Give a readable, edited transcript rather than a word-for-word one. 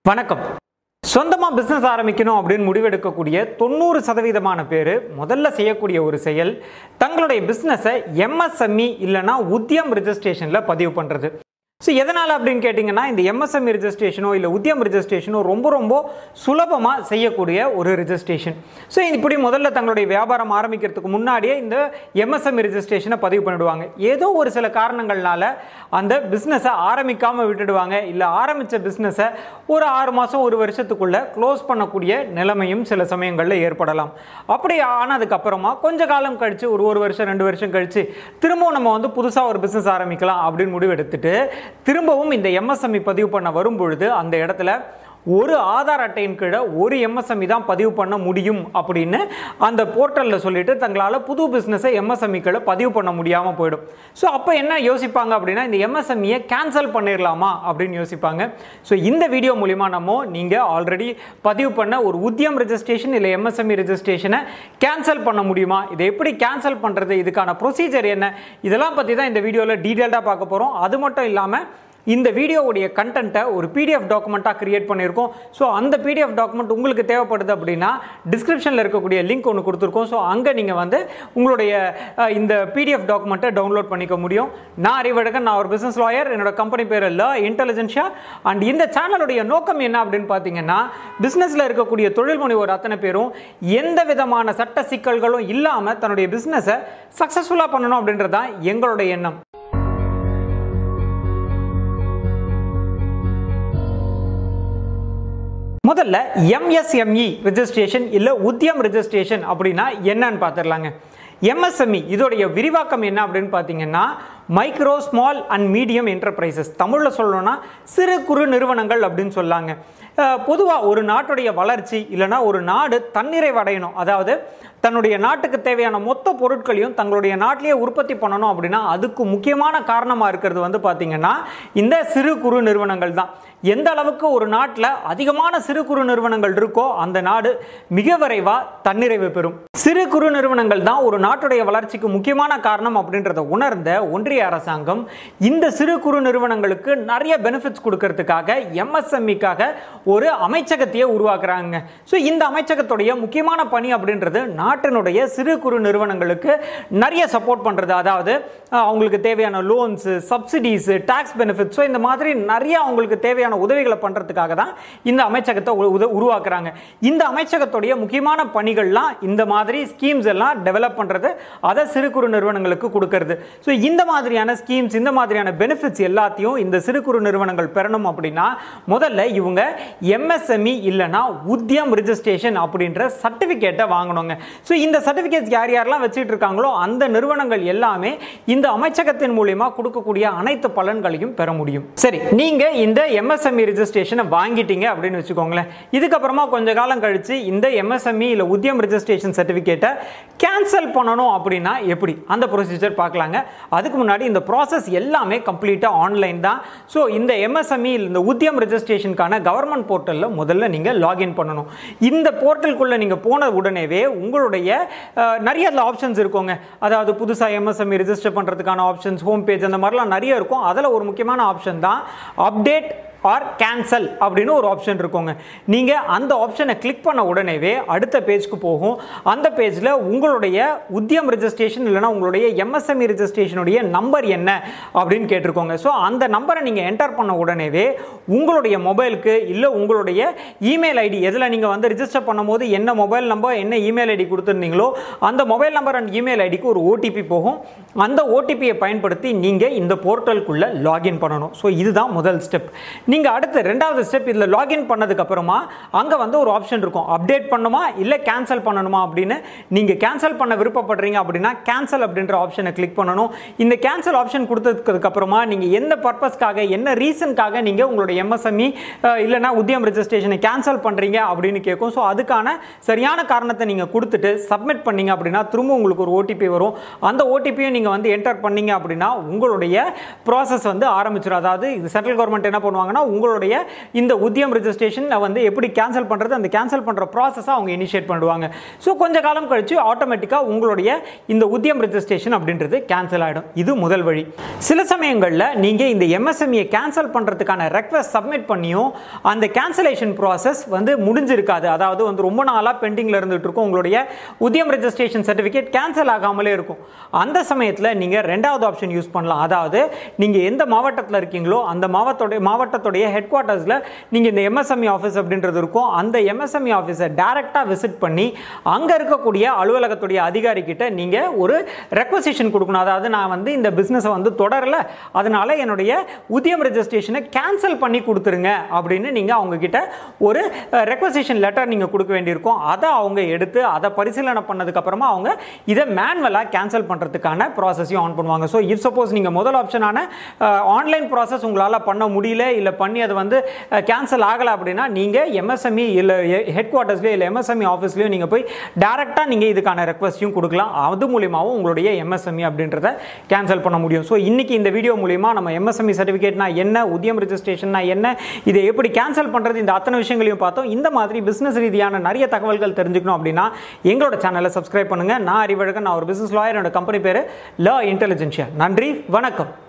வணக்கம். சொந்தமா பிசினஸ் ஆரம்பிக்கணும் அப்படின்னு முடிவெடுக்கக்கூடிய 90% பேர் முதல்ல செய்யக்கூடிய ஒரு செயல் தங்களுடைய பிசினஸை MSME இல்லைனா உத்தியம் ரிஜிஸ்ட்ரேஷன்ல பதிவு பண்றது. ஸோ எதனால் அப்படின்னு கேட்டிங்கன்னா, இந்த MSME ரிஜிஸ்ட்ரேஷனோ இல்லை உத்தியம் ரிஜிஸ்ட்ரேஷனோ ரொம்ப சுலபமாக செய்யக்கூடிய ஒரு ரிஜிஸ்ட்ரேஷன். ஸோ இப்படி முதல்ல தங்களுடைய வியாபாரம் ஆரம்பிக்கிறதுக்கு முன்னாடியே இந்த MSME ரிஜிஸ்ட்ரேஷனை பதிவு பண்ணிடுவாங்க. ஏதோ ஒரு சில காரணங்கள்னால அந்த பிஸ்னஸை ஆரம்பிக்காமல் விட்டுடுவாங்க. இல்லை ஆரம்பித்த பிஸ்னஸை ஒரு 6 மாதம் 1 வருஷத்துக்குள்ளே க்ளோஸ் பண்ணக்கூடிய நிலைமையும் சில சமயங்களில் ஏற்படலாம். அப்படி ஆனதுக்கப்புறமா கொஞ்ச காலம் கழித்து ஒரு வருஷம் 2 வருஷம் கழித்து திரும்பவும் நம்ம புதுசாக ஒரு பிஸ்னஸ் ஆரம்பிக்கலாம் அப்படின்னு முடிவெடுத்துட்டு திரும்பவும் இந்த MSME பதிவு பண்ண வரும் பொழுது அந்த இடத்துல ஒரு ஆதார் அட்டையின் கீழே ஒரு MSME தான் பதிவு பண்ண முடியும் அப்படின்னு அந்த போர்ட்டலில் சொல்லிட்டு தங்களால் புது பிஸ்னஸை MSME கீழே பதிவு பண்ண முடியாமல் போயிடும். ஸோ அப்போ என்ன யோசிப்பாங்க அப்படின்னா, இந்த MSMEயை கேன்சல் பண்ணிடலாமா அப்படின்னு யோசிப்பாங்க. ஸோ இந்த வீடியோ மூலிமா நீங்கள் ஆல்ரெடி பதிவு பண்ண ஒரு உத்தியம் ரெஜிஸ்ட்ரேஷன் இல்லை MSME ரெஜிஸ்ட்ரேஷனை கேன்சல் பண்ண முடியுமா, இதை எப்படி கேன்சல் பண்ணுறது, இதுக்கான ப்ரொசீஜர் என்ன, இதெல்லாம் பற்றி தான் இந்த வீடியோவில் டீட்டெயில்டாக பார்க்க போகிறோம். அது மட்டும் இல்லாமல் இந்த வீடியோவுடைய கண்டென்ட்டை ஒரு PDF டாக்குமெண்ட்டாக கிரியேட் பண்ணியிருக்கோம். ஸோ அந்த PDF டாக்குமெண்ட் உங்களுக்கு தேவைப்படுது அப்படின்னா டிஸ்கிரிப்ஷனில் இருக்கக்கூடிய லிங்க் ஒன்று கொடுத்துருக்கோம். ஸோ அங்கே நீங்கள் உங்களுடைய இந்த PDF டாக்குமெண்ட்டை டவுன்லோட் பண்ணிக்க முடியும். நான் அறிவழகன், நான் ஒரு பிஸ்னஸ் லாயர். என்னோட கம்பெனி பேர் இன்டெலிஜென்ஷியா. அண்ட் இந்த சேனலுடைய நோக்கம் என்ன அப்படின்னு பார்த்தீங்கன்னா, பிஸ்னஸில் இருக்கக்கூடிய தொழில் முனைவோர் அத்தனை பேரும் எந்த விதமான சட்ட சிக்கல்களும் இல்லாமல் தன்னுடைய பிஸ்னஸை சக்ஸஸ்ஃபுல்லாக பண்ணணும் அப்படின்றது தான் எங்களுடைய எண்ணம். முதல்ல MSME ரெஜிஸ்ட்ரேஷன் இல்லை உத்தியம் ரெஜிஸ்ட்ரேஷன் அப்படின்னா என்னன்னு பார்த்துடலாங்க. MSME இதோடைய விரிவாக்கம் என்ன அப்படின்னு பார்த்தீங்கன்னா, micro small and medium enterprises. தமிழில் சொல்லணும்னா சிறு குறு நிறுவனங்கள் அப்படின்னு சொல்லாங்க. பொதுவாக ஒரு நாட்டுடைய வளர்ச்சி இல்லைனா ஒரு நாடு தன்னிறைவடையணும், அதாவது தன்னுடைய நாட்டுக்கு தேவையான மொத்த பொருட்களையும் தங்களுடைய நாட்டிலேயே உற்பத்தி பண்ணணும் அப்படின்னா அதுக்கு முக்கியமான காரணமாக இருக்கிறது பார்த்தீங்கன்னா இந்த சிறு குறு நிறுவனங்கள் தான். எந்த அளவுக்கு ஒரு நாட்டில் அதிகமான சிறு குறு நிறுவனங்கள் இருக்கோ அந்த நாடு மிக விரைவாக தன்னிறைவு பெறும். சிறு குறு நிறுவனங்கள் தான் ஒரு நாட்டுடைய வளர்ச்சிக்கு முக்கியமான காரணம் அப்படின்றத உணர்ந்த ஒன்றிய அரசாங்கம் இந்த சிறு குறு நிறுவனங்களுக்கு நிறைய பெனிஃபிட்ஸ் கொடுக்கறதுக்காக MSMEக்காக ஒரு அமைச்சகத்தையே உருவாக்குறாங்க. ஸோ இந்த அமைச்சகத்துடைய முக்கியமான பணி அப்படின்றது நாட்டினுடைய சிறு குறு நிறுவனங்களுக்கு நிறைய சப்போர்ட் பண்ணுறது. அதாவது அவங்களுக்கு தேவையான லோன்ஸு, சப்சிடிஸு, டாக்ஸ் பெனிஃபிட்ஸோ இந்த மாதிரி நிறைய அவங்களுக்கு தேவையான உதவிகளை பண்ணுறதுக்காக தான் இந்த அமைச்சகத்தை உருவாக்குறாங்க. இந்த அமைச்சகத்துடைய முக்கியமான பணிகள்லாம் இந்த மாதிரி ஸ்கீம்ஸ் எல்லாம் டெவலப் பண்ணுறது, அதை சிறு குறு நிறுவனங்களுக்கு கொடுக்கறது. ஸோ இந்த மாதிரியான ஸ்கீம்ஸ், இந்த மாதிரியான பெனிஃபிட்ஸ் எல்லாத்தையும் இந்த சிறு குறு நிறுவனங்கள் பெறணும் அப்படின்னா முதல்ல இவங்க MSME இல்லைனா உத்தியம் ரிஜிஸ்ட்ரேஷன் அப்படின்ற சர்டிஃபிகேட்டை வாங்கணுங்க. ஸோ இந்த சர்டிஃபிகேட்ஸ் யாரெல்லாம் வச்சுட்டு இருக்காங்களோ அந்த நிறுவனங்கள் எல்லாமே இந்த அமைச்சகத்தின் மூலமா கொடுக்கக்கூடிய அனைத்து பலன்களையும் பெற முடியும். சரி, நீங்க இந்த MSME ரெஜிஸ்ட்ரேஷனை வாங்கிட்டீங்க அப்படின்னு வச்சுக்கோங்களேன். இதுக்கப்புறமா கொஞ்ச காலம் கழிச்சு இந்த MSME இல்லை உத்தியம் ரெஜிஸ்ட்ரேஷன் சர்டிஃபிகேட்டை கேன்சல் பண்ணணும் அப்படின்னா எப்படி, அந்த ப்ரொசீஜர் பார்க்கலாங்க. அதுக்கு முன்னாடி இந்த ப்ராசஸ் எல்லாமே கம்ப்ளீட்டாக ஆன்லைன் தான். ஸோ இந்த MSME இந்த உத்தியம் ரெஜிஸ்ட்ரேஷனுக்கான கவர்மெண்ட் போர்ட்டலில் முதல்ல நீங்கள் லாகின் பண்ணணும். இந்த போர்ட்டலுக்குள்ளே நீங்கள் போன உடனேவே உங்களுடைய நிறைய ஆப்ஷன்ஸ் இருக்குங்க. அதாவது புதுசாக MSME ரெஜிஸ்டர் பண்ணுறதுக்கான ஆப்ஷன்ஸ், ஹோம் பேஜ், அந்த மாதிரிலாம் நிறைய இருக்கும். அதில் ஒரு முக்கியமான ஆப்ஷன் தான் அப்டேட் ஆர் கேன்சல் அப்படின்னு ஒரு ஆப்ஷன் இருக்குங்க. நீங்கள் அந்த ஆப்ஷனை கிளிக் பண்ண உடனேவே அடுத்த பேஜ்க்கு போகும். அந்த பேஜில் உங்களுடைய உத்தியம் ரெஜிஸ்ட்ரேஷன் இல்லைனா உங்களுடைய MSME ரெஜிஸ்ட்ரேஷனுடைய நம்பர் என்ன அப்படின்னு கேட்டிருக்கோங்க. ஸோ அந்த நம்பரை நீங்கள் என்டர் பண்ண உடனேவே உங்களுடைய மொபைலுக்கு இல்லை உங்களுடைய இமெயில் ஐடி, எதில் நீங்கள் ரெஜிஸ்டர் பண்ணும்போது என்ன மொபைல் நம்பர் என்ன இமெயில் ஐடி கொடுத்துருந்தீங்களோ அந்த மொபைல் நம்பர் அண்ட் இமெயில் ஐடிக்கு ஒரு OTP போகும். அந்த OTPயை பயன்படுத்தி நீங்கள் இந்த போர்ட்டலுக்குள்ளே லாகின் பண்ணணும். ஸோ இதுதான் முதல் ஸ்டெப். நீங்கள் அடுத்து ரெண்டாவது ஸ்டெப், இதில் லாகின் பண்ணதுக்கு அப்புறமா அங்கே ஒரு ஆப்ஷன் இருக்கும், அப்டேட் பண்ணுமா இல்லை கேன்சல் பண்ணணுமா அப்படின்னு. நீங்கள் கேன்சல் பண்ண விருப்பப்படுறீங்க அப்படின்னா கேன்சல் அப்படின்ற ஆப்ஷனை கிளிக் பண்ணணும். இந்த கேன்சல் ஆப்ஷன் கொடுத்ததுக்கு அப்புறமா நீங்கள் எந்த பர்பஸ்க்காக என்ன ரீசனுக்காக நீங்கள் உங்களுடைய MSME இல்லைனா உத்தியம் ரெஜிஸ்ட்ரேஷனை கேன்சல் பண்ணுறீங்க அப்படின்னு கேட்கும். ஸோ அதுக்கான சரியான காரணத்தை நீங்கள் கொடுத்துட்டு சப்மிட் பண்ணீங்க அப்படின்னா திரும்ப உங்களுக்கு ஒரு OTP வரும். அந்த OTPயை நீங்கள் என்டர் பண்ணீங்க அப்படின்னா உங்களுடைய ப்ராசஸ் ஆரம்பிச்சிடும். அதாவது இது சென்ட்ரல் கவர்மெண்ட் என்ன பண்ணுவாங்கன்னா பண்ணா உங்களுடைய இந்த உத்தியம் ரெஜிஸ்ட்ரேஷன் வந்து எப்படி கேன்சல் பண்றது, அந்த கேன்சல் பண்ற ப்ராசஸை அவங்க இனிஷியேட் பண்ணுவாங்க. ஸோ கொஞ்ச காலம் கழிச்சு ஆட்டோமேட்டிக்காக உங்களுடைய இந்த உத்தியம் ரெஜிஸ்ட்ரேஷன் அப்படின்றது கேன்சல் ஆகிடும். இது முதல் வழி. சில சமயங்களில் நீங்கள் இந்த எம்எஸ்எம்இ கேன்சல் பண்ணுறதுக்கான ரெக்வெஸ்ட் சப்மிட் பண்ணியும் அந்த கேன்சலேஷன் ப்ராசஸ் வந்து முடிஞ்சிருக்காது. அதாவது வந்து ரொம்ப நாளாக பெண்டிங்கில் இருந்துகிட்டு இருக்கும், உங்களுடைய உத்தியம் ரெஜிஸ்ட்ரேஷன் சர்டிஃபிகேட் கேன்சல் ஆகாமலே இருக்கும். அந்த சமயத்தில் நீங்கள் ரெண்டாவது ஆப்ஷன் யூஸ் பண்ணலாம். அதாவது நீங்கள் எந்த மாவட்டத்தில் இருக்கீங்களோ அந்த மாவட்டத்துடைய ஹெட் குவார்ட்டர்ஸில் நீங்கள் இந்த எம்எஸ்எம்இ ஆஃபீஸ் அப்படின்றது இருக்கும். அந்த எம்எஸ்எம்இ ஆஃபீஸை டைரெக்டாக விசிட் பண்ணி அங்கே இருக்கக்கூடிய அலுவலகத்துடைய அதிகாரி கிட்ட நீங்கள் ஒரு ரெக்வசிஷன் கொடுக்கணும். அதாவது நான் வந்து இந்த பிஸ்னஸை வந்து தொடரல, அதனால என்னுடைய உத்தியம் ரெஜிஸ்ட்ரேஷனை கேன்சல் பண்ணி கொடுத்துருங்க அப்படின்னு நீங்கள் அவங்க கிட்ட ஒரு ரெக்வசிஷன் லெட்டர் நீங்கள் கொடுக்க வேண்டியிருக்கும். அதை அவங்க எடுத்து அதை பரிசீலனை பண்ணதுக்கு அப்புறமா அவங்க இதை மேனுவலாக கேன்சல் பண்ணுறதுக்கான ப்ராசஸையும் ஆன் பண்ணுவாங்க. ஸோ இஃப் சப்போஸ் நீங்கள் முதல் ஆப்ஷனான ஆன்லைன் ப்ராசஸ் உங்களால் பண்ண முடியல, இல்லை பண்ணி அது வந்து கேன்சல் ஆகலை அப்படின்னா நீங்கள் எம்எஸ்எம்இ இல்லை ஹெட் குவார்ட்டர்ஸ்லேயோ இல்லை எம்எஸ்எம்இ ஆஃபீஸ்லேயோ நீங்கள் போய் டேரெக்டாக நீங்கள் இதுக்கான ரெக்வஸ்ட்டையும் கொடுக்கலாம். அது மூலியமாகவும் உங்களுடைய எம்எஸ்எம்இ அப்படின்றத கேன்சல் பண்ண முடியும். ஸோ இன்னைக்கு இந்த வீடியோ மூலியமாக நம்ம எம்எஸ்எம்இ சர்டிஃபிகேட்னா என்ன, உத்தியம் ரெஜிஸ்ட்ரேஷன்னா என்ன, இதை எப்படி கேன்சல் பண்ணுறது, இந்த அத்தனை விஷயங்களையும் பார்த்தோம். இந்த மாதிரி பிஸ்னஸ் ரீதியான நிறைய தகவல்கள் தெரிஞ்சுக்கணும் அப்படின்னா எங்களோட சேனலை சப்ஸ்கிரைப் பண்ணுங்கள். நான் அறிவழகன், நான் ஒரு பிஸ்னஸ் லாயர். என்னோட கம்பெனி பேர் லா இன்டெலிஜென்ஷியா. நன்றி, வணக்கம்.